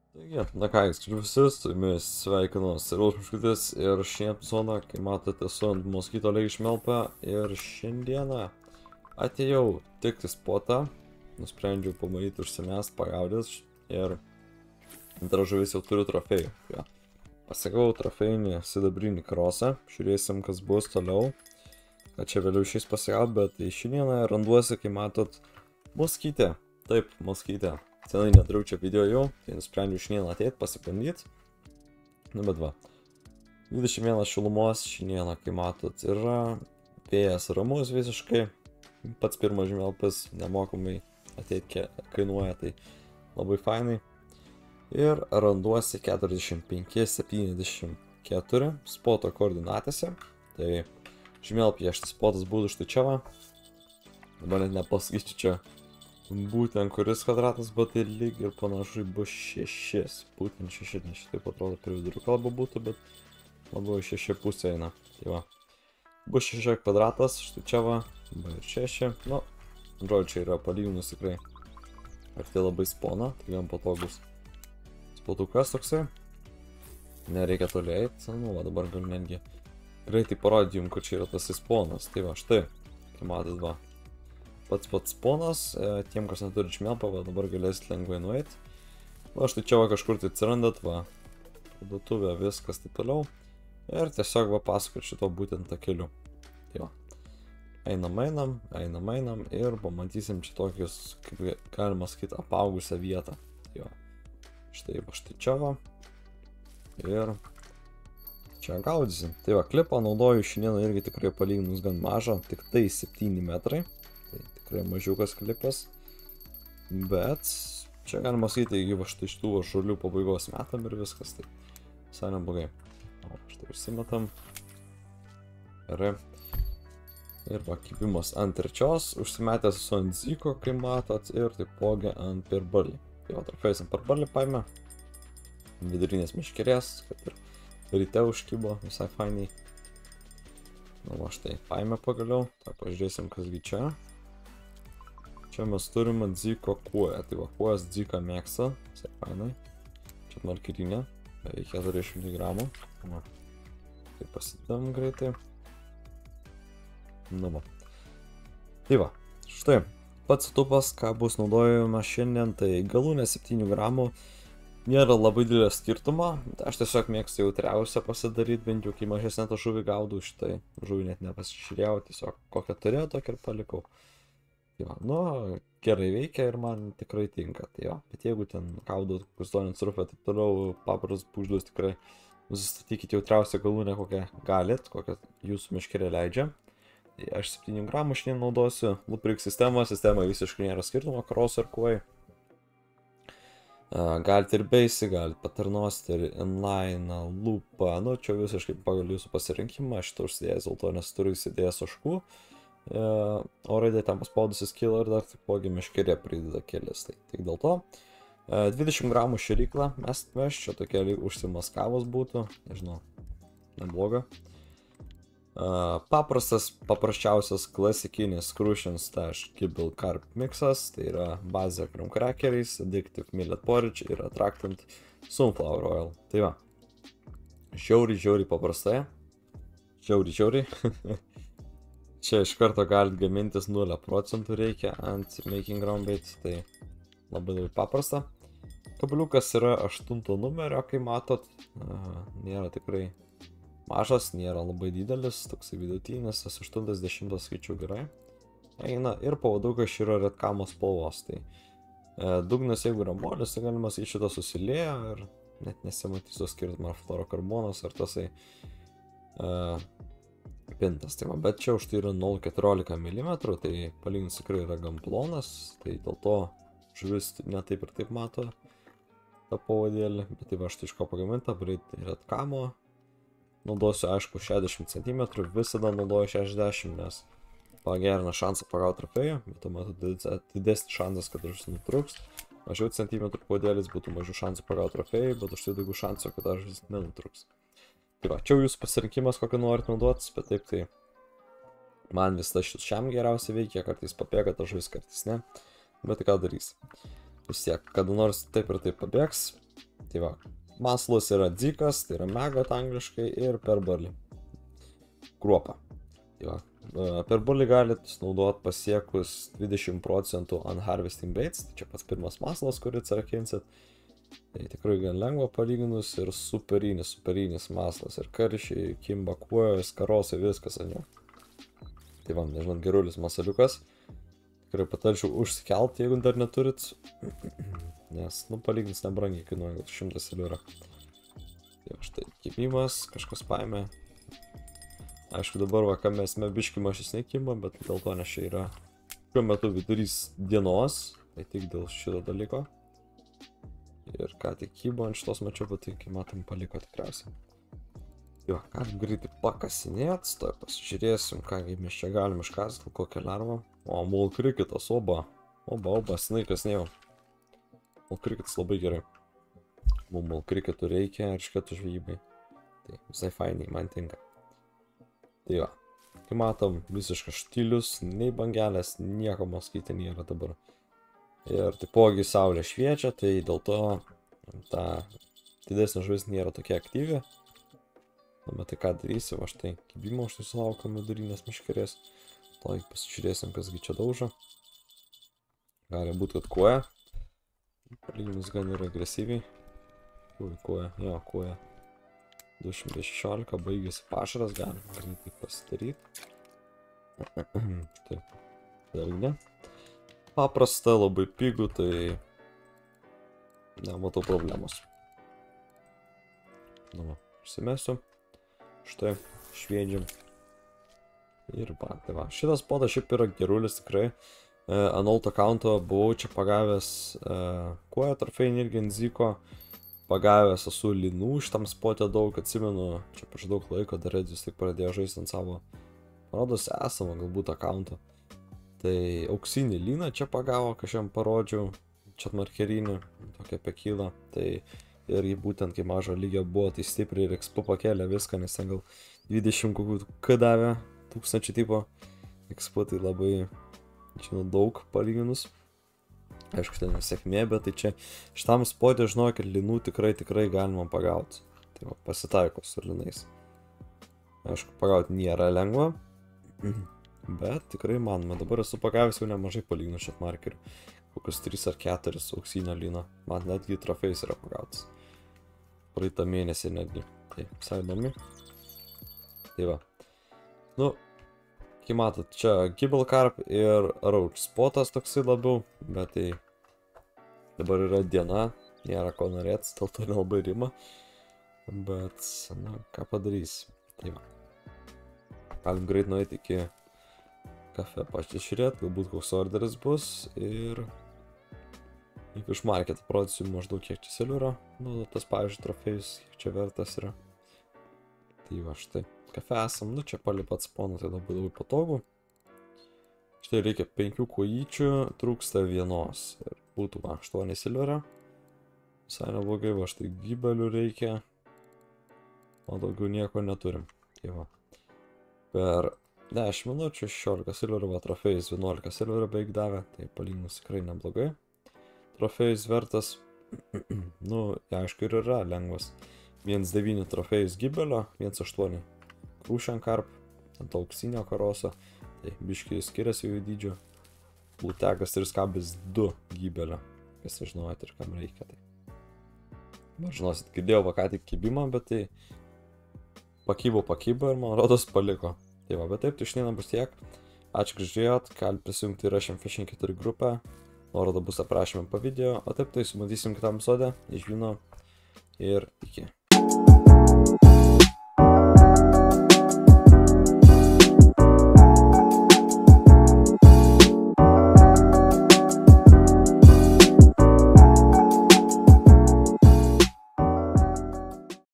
Taigi, na ką, skaičiu visus, su jumis sveikinuos ir Ulfmiškutis ir šiandien epizodą, kai matote, esu ant moskito legi šmelpą ir šiandieną atėjau tik į spotą, nusprendžiau pamatyti užsimest, pagaudys ir antra žuvis jau turiu trofėjų. Ja. Pasakau trofėjinį sidabrinį krosą, žiūrėsim kas bus toliau, kad čia vėliau išės pasigauti, bet šiandieną randuosi, kai matot, moskytę, taip, moskytę. Senai nedariau čia video jau, tai nusprendžiau šiandien ateit, pasibandyti. Nu bet va. 21 šilumos šiandieną, kai matot, yra vėjas ramus visiškai. Pats pirmas žemėlapis nemokamai ateit kainuoja, tai labai fainai. Ir randuosi 45-74 spoto koordinatėse. Tai žemėlapyje šitas spotas būtų štai čia va. Dabar net nepasakysiu čia būtent kuris kvadratas, bet tai lyg ir panašu bus 6. Būtent 6, nes šitaip atrodo per vidurių kalbą būtų, bet labiau 6 pusė eina. Tai va. Bus 6 kvadratas, štai čia va, ir 6. Nu, žodžiu, čia yra palyginus tikrai. Ir tai labai spona, tai jam patogus spotukas toksai. Nereikia toliai eiti, nu va, dabar galiu netgi greitai parodyti jums, kur čia yra tas sponas. Tai va, štai, kai matot va. Pats sponas, tiem, kas neturi žemėlapio, va dabar galėsit lengvai nueiti. Va, štai čia va kažkur tai atsirandat, va, parduotuvė, viskas taip toliau. Ir tiesiog va pasakot šito būtent takeliu. Tai va, einam ir pamatysim čia tokius, kaip galima sakyti, apaugusią vietą. Tai va, štai čia va. Ir čia gaudysim. Tai va, klipą naudoju šiandieną irgi tikrai palyginus gan mažą, tik tai 7 metrai. Tai tikrai mažiukas klipas, bet čia galima sakyti, jeigu va štai šitų žolių pabaigos metam ir viskas, tai visai neblogai. O, štai užsimetam. Gerai. Ir va, kibimas ant trečios, užsimetęs esu ant zyko, kai matot, ir taipogi ant pirbalį. Tai va, trofėjus ant pirbalį paėmė, vidurinės miškerės, kad ir ryte užkibo, visai fainiai. Nu va, štai paėmė pagaliau, tai pažiūrėsim kasgi čia. Čia mes turime dziko kuoją, tai va kuojas dzika mėgsta, visai fainai. Čia markirinė, beveik 400 gramų. Va. Tai pasidedam greitai. Nu va. Tai va, štai, pats tupas, ką bus naudojama šiandien, tai galūnė 7 gramų. Nėra labai didelio skirtumo, aš tiesiog mėgstu jautriausią pasidaryti, bent jau kai mažesnę tą žuvį gaudau, šitai žuvį net nepasižiūrėjau, tiesiog kokią turėjau, tokią ir palikau. Tai va, nu, gerai veikia ir man tikrai tinka, tai jo, bet jeigu ten gaudau kustonį surfą, taip toliau, paprastus pūžlius tikrai nusistatykite jautriausią galūnę, kokią galit, kokią jūsų miškerė leidžia. Tai aš 7 gramų šiandien naudosiu, Luprik sistema visiškai nėra skirtumo, krosą ir kuoj. Galite ir basic, galite patarnosti ir inline, loopą, nu čia visiškai pagal jūsų pasirinkimą, šitą užsidėjęs dėl to, nes turiu įsidėjęs ožkų, o raidė ten paspaudusi skilą ir dar taipogi miškerė prideda kelis, tai tik dėl to. 20 gramų šėryklą mes atveš, čia tokia užsimaskavus būtų, nežinau, nebloga. Paprasčiausias klasikinis Crucian Stash Kibble Carb mixas, tai yra bazė crumb crackeriais, addictive millet porridge ir attractant sunflower oil. Tai va, žiauriai paprastai, žiauriai. Čia iš karto galit gamintis 0% reikia ant making ground bait, tai labai paprasta. Kabliukas yra 8 numerio, kai matot, nėra tikrai mažas, nėra labai didelis, toksai vidutinis, 80 skaičių gerai. Eina ir pavadukas yra redkamo spalvos, tai dugnas jeigu yra molis, tai galima sakyti šitą susilieja ir net nesimatys to skirtumą ar fluorokarbonas ar tasai pintas, tai va, bet čia už tai yra 0,14 mm, tai palyginus tikrai yra gan plonas, tai dėl to žuvis ne taip ir taip mato tą pavadėlį, bet tai va štai iš ko pagaminta, redkamo. Naudosiu aišku 60 cm, visada naudoju 60, nes pagerina šansą pagauti trofėją, bet tuo metu didesnis šansas, kad žuvis nutruks. Mažiau centimetrų pavadėlis būtų mažiau šansų pagauti trofėjai, bet už tai daugiau šansų, kad žuvis nenutruks. Tai va, čia jūsų pasirinkimas, kokį norit naudotis, bet taip tai man vis tas šiam geriausiai veikia, kartais papėga ta žuvis, kartais ne, bet tai ką darys. Vis tiek, kada nors taip ir taip pabėgs, Tai va, maslas yra dzikas, tai yra megot angliškai ir perbarlį. Kruopa. Tai va, perbarlį galite naudoti pasiekus 20% unharvesting baits, tai čia pats pirmas maslas, kurį atsirakinsit. Tai tikrai gan lengva palyginus ir superinis maslas. Ir karšiai, kimba kuojos, karosai, viskas ant jo. Tai va, nežinau, gerulis masaliukas. Tikrai patarčiau užsikelti, jeigu dar neturit. Nes, nu, palygins nebrangiai kainuoja 100 silverą. Tai va, štai, kimimas, kažkas paėmė. Aišku, dabar va, ką mes biškį mažesnė kimba, bet dėl to nes čia yra šiuo metu vidurys dienos. Tai tik dėl šito dalyko. Ir ką tik kybo ant šitos mačiau, bet tai, kai matom, paliko tikriausiai. Jo, galim greitai pakasinėt, tai pasižiūrėsim, ką mes čia galim iškasti, kokią lervą. O, mulkrikitas, oba, snaikas nejau. Mulkrikitas labai gerai. Mums mulkrikitų reikia ir šketų žvejybai. Tai visai fainiai, man tinka. Tai jo, kai matom, visiškas štilius, nei bangelės, nieko moskyti nėra dabar. Ir taipogi saulė šviečia, tai dėl to ta didesnė žuvis nėra tokia aktyvi. Bet tai ką darysim, aš tai kibimo štai sulaukom vidurinės miškerės. To pasižiūrėsim, kasgi čia daužo. Gali būti, kad kuoja. Palyginus gan ir agresyviai. Ui, kuoja, jo, kuoja. 216, baigėsi pašaras, galim greitai pasidaryti. Taip, dar ne. Paprasta, labai pigų, tai nematau problemos. Nu, užsimesiu. Štai, šviedžiam. Ir va, tai va. Šitas podas šiaip yra gerulis tikrai. Ant old accounto buvau čia pagavęs kuoją trofėjinį irgi ant zyko. Pagavęs esu linų šitam spotė daug, atsimenu, čia prieš daug laiko dar Redis tik pradėjo žaisti ant savo, rodos esamą galbūt accounto. Tai auksinį lyną čia pagavo, kažkiam parodžiau, čia markerinį, tokia pekylą. Tai ir jį būtent kai mažo lygio buvo, tai stipriai ir expo pakėlė viską, nes ten gal 20 kokių K davė, 1000 tipo expo, tai labai, žinau, daug palyginus. Aišku, ten nesėkmė, bet tai čia šitam spotė žinau, kad linų tikrai galima pagauti. Tai va, pasitaiko su linais. Aišku, pagauti nėra lengva. Bet tikrai manoma, dabar esu pagavęs jau nemažai palyginus šiat markerių. Kokius 3 ar 4 auksinio lyno. Man netgi trofėjus yra pagautas. Praeitą mėnesį netgi. Tai visai įdomi. Tai va. Nu, kai matot, čia Gibble Carp ir Roach spotas toksai labiau. Bet tai dabar yra diena, nėra ko norėtis, dėl to nelabai rima. Bet, na, ką padarys. Tai va. Galim greit nueiti iki kafe pažiūrėt, galbūt koks orderis bus ir jeigu iš market parodysiu maždaug kiek čia silverą, nu tas pavyzdžiui trofėjus, kiek čia vertas yra. Tai va štai, kafe esam, nu čia palei pat spawną, tai labai patogu. Štai reikia 5 kojyčių, trūksta vienos ir būtų va 8 silverą. Visai neblogai, va štai gibelių reikia, o daugiau nieko neturim. Tai va, per 10 minučių 16 silverų, va trofėjus 11 silverų beveik davė, tai palyginus tikrai neblogai. Trofėjus vertas, nu, aišku ir yra lengvas. 1.9 trofėjus gibelio, 1.8 Crucian Carp, ant auksinio karoso, tai biškiai skiriasi jų dydžio. Blutegas 3.2 gibelio, kas žinojat ir kam reikia. Tai. Dar žinosit, girdėjau va ką tik kibimą, bet tai pakybo ir man rodos paliko. Tai va, bet taip, tai šiandien bus tiek. Ačiū, kad žiūrėjot, galite prisijungti į Russian Fishing 4 grupę. Nuoroda bus aprašyme po video, o taip tai sumatysim kitam epizode. Iš Vino ir iki.